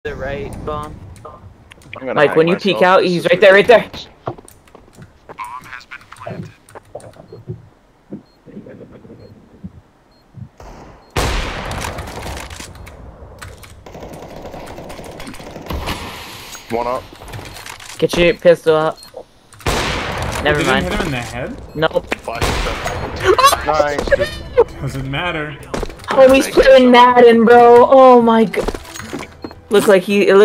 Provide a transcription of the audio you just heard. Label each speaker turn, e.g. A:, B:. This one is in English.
A: The right bomb.
B: Mike, when you peek out, he's right there, right there.
C: Bomb has been planted.
D: One up.
B: Get your pistol out. Never
E: Did
B: mind.
E: you hit him in the head?
B: Nope.
D: Nice.
E: Doesn't matter.
B: Oh, he's playing Madden, bro. Oh my god. Look like he.